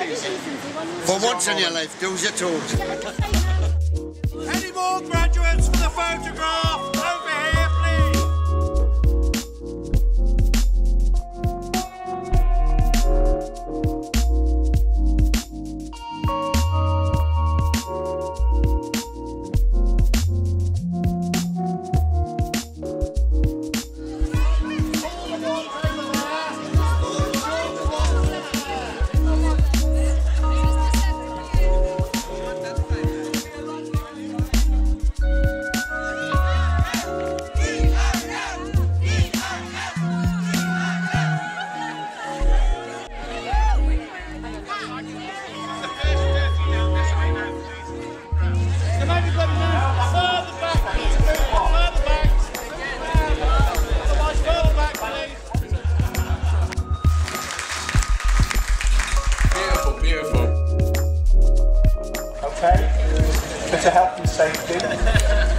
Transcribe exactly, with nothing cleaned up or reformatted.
For once in your life, do as you're told. Any more graduates for the photograph? Over here, please. Okay, for health and safety.